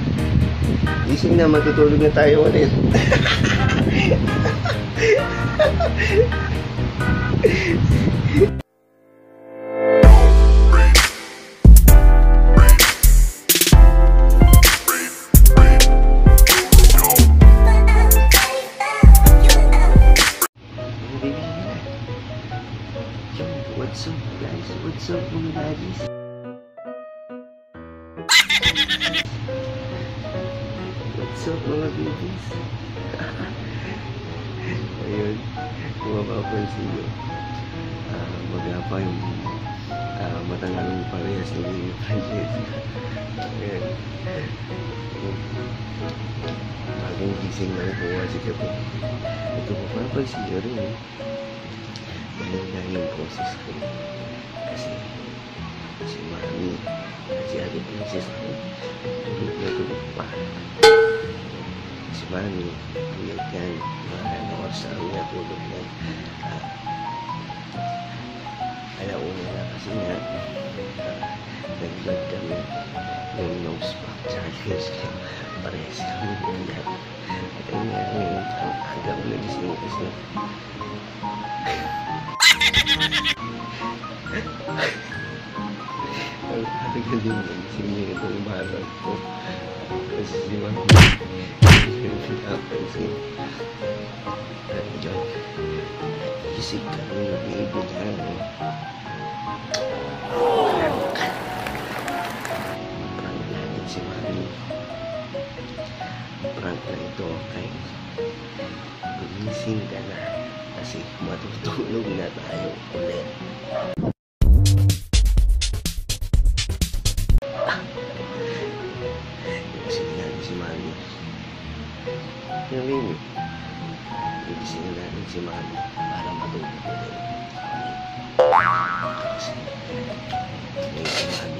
Gising na, matutulog na tayo ulit. What's up guys? What's up mga daddies? What's up mga babies? Ayun, kung mapapansin nyo, magapa yung matangang parehas ng mga Francesca. Ayan. Bagong gising na ito kasi kapag ito mapapansin nyo rin eh. Maganda yung process ko kasi si Mami si Ate Princess ko tulog na tulog pa. Si Mami tulog yan maraming oras na ang natulog yan. Alauna na kasi nga nag-vlog kami yung nose pack tsaka face cam parehas kami ganyan. At ayun nga ngayon ang aga ko nagising kasi ang aga din nagising niya itong barang ko kasi si Mami yung pinapansin at dyan isip kami na baby lang prank natin si Mami. Prank na ito ay gumising ka na kasi matutulog na tayo ulit. Gumising natin si Mami. Yung gumising natin si Mami para matulog ulit. Kasi may si Mami.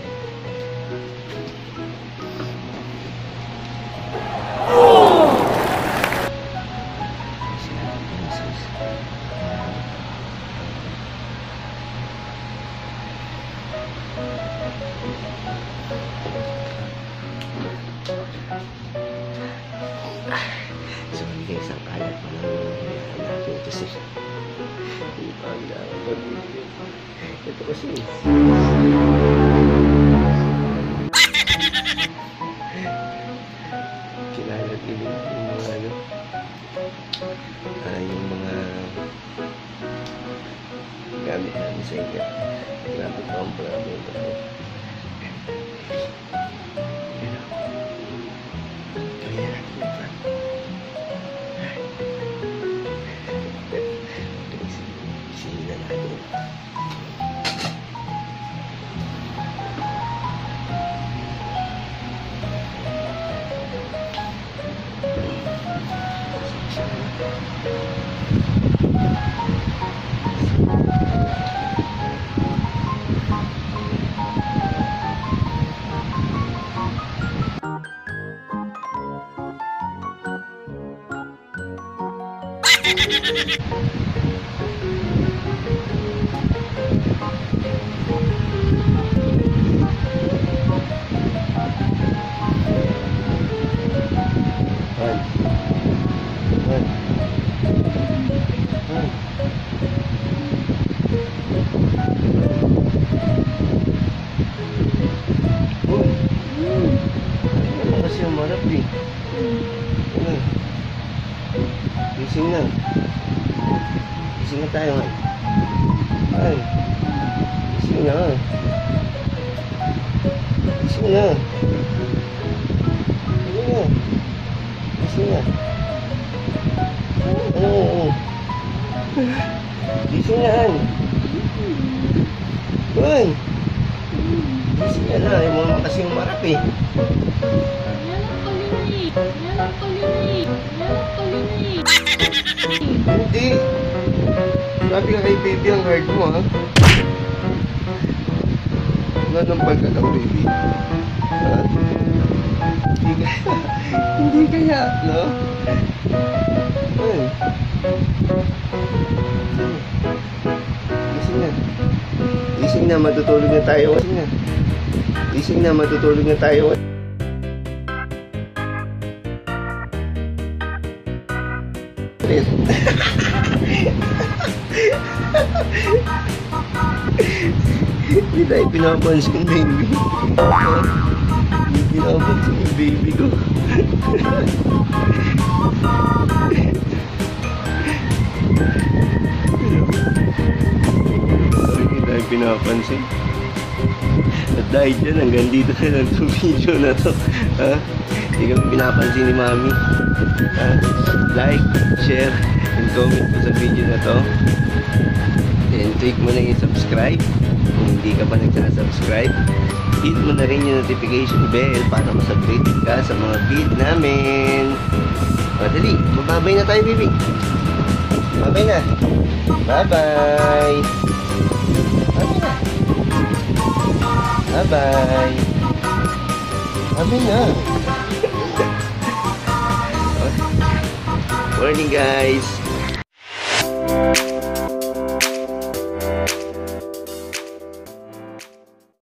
So guys, ang kalat pa lang natin kasi hindi pa ang dapat ito kasi kinalat din yung mga yung mga gamit namin sa inyo. Grabe pa ang problem ito. Gising na. Gising na tayo nga. Ay. Gising na. Gising na. Gising na. Gising na. Gising na. Uy. Gising na na. Ayaw mo naman kasi umarap eh. Hindi. Sabi ka kay baby ang hard mo ha. Nanampal ka lang baby. Ha? Hindi kaya, no? Ay. Gising na. Gising na, matutulog na tayo. Gising na. Gising na, matutulog na tayo. Ulit. Hindi tayo pinapansin, baby. Hindi pinapansin yung baby ko. Hindi tayo pinapansin. At dahil dyan, hanggang dito na lang itong video na to. Ha? Hindi kami pinapansin ni Mami. Ha? Like, share, and comment po sa video na to. And click mo na yung subscribe. Kung hindi ka pa nagsasubscribe, hit mo na rin yung notification bell para mas-updated ka sa mga feed namin. Madali, mababay na tayo, baby. Babay na. Bye-bye. Babay na. Bye-bye. Babay na. Morning, guys.